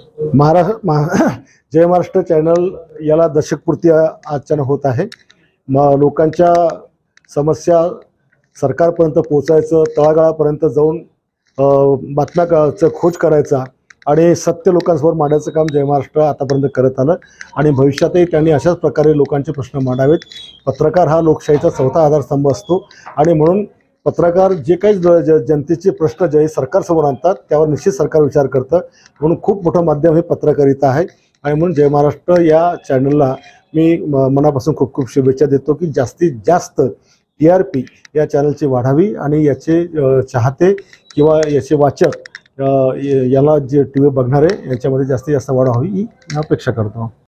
जय Maharashtra channel याला दशकपूर्ती आजच्यानं होत आहे। लोकांच्या समस्या सरकारपर्यंत पोहोचायचं, तळागाळापर्यंत जाऊन बातम्याचं खोज करायचा आणि सत्य लोकांसमोर मांडायचं काम जय महाराष्ट्र आतापर्यंत करत आलं आणि भविष्यातही त्यांनी अशाच प्रकारे लोकांचे प्रश्न मांडावेत। पत्रकार हा लोकशाहीचा चौथा आधारस्तंभ असतो आणि म्हणून पत्रकार जे काही जनतेचे प्रश्न जे सरकारसमोर आणतात त्यावर निश्चित सरकार विचार करतं। म्हणून खूप मोठं माध्यम हे पत्रकारिता आहे आणि म्हणून जय महाराष्ट्र या चॅनलला मी मनापासून खूप खूप शुभेच्छा देतो की जास्तीत जास्त TRP या चॅनलची वाढावी आणि याचे चाहते किंवा याचे वाचक याला जे TV बघणारे याच्यामध्ये जास्तीत जास्त वाढ व्हावी ही अपेक्षा करतो।